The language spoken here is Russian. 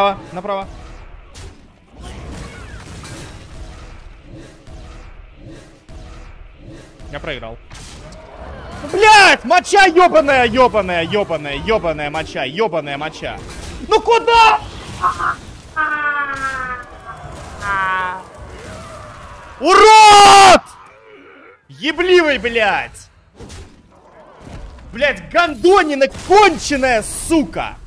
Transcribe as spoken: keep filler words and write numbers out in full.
Направо. Я проиграл. Блять, моча ёбаная, ёбаная, ёбаная, ёбаная моча, ёбаная моча. Ну куда? Урод! Ебливый, блядь! Блядь, гандонина конченая, сука!